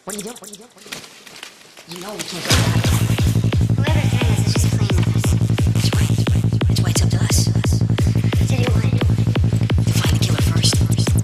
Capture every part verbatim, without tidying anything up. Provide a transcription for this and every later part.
What are you doing? What are you doing? What are you doing? You know we can't go back. Whoever threw us is just playing with us. That's right. That's why it's up to us. To do what? To find the killer first.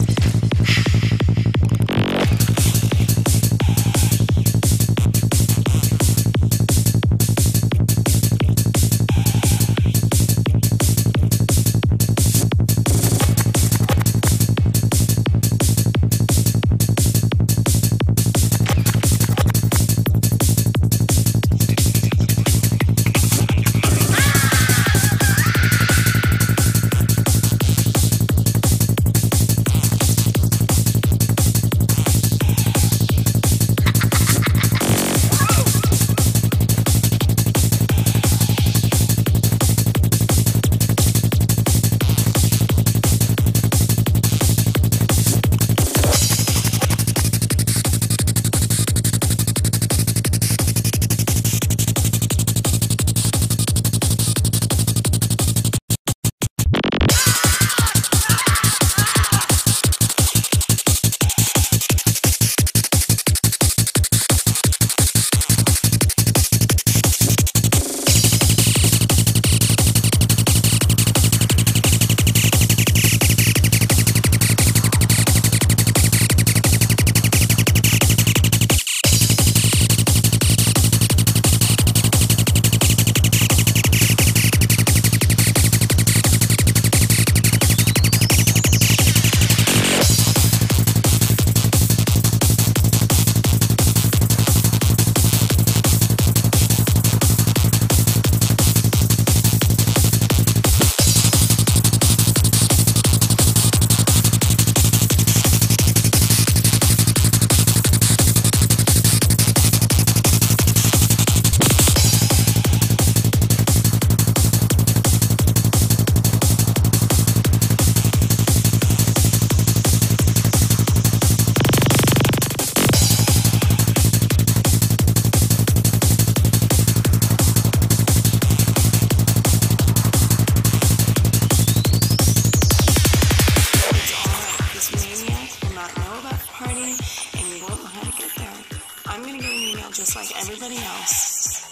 I'm gonna get an email just like everybody else.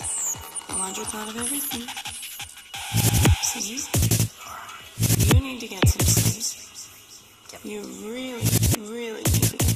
Alondra thought of everything. See? You need to get some sleep. You really, really need to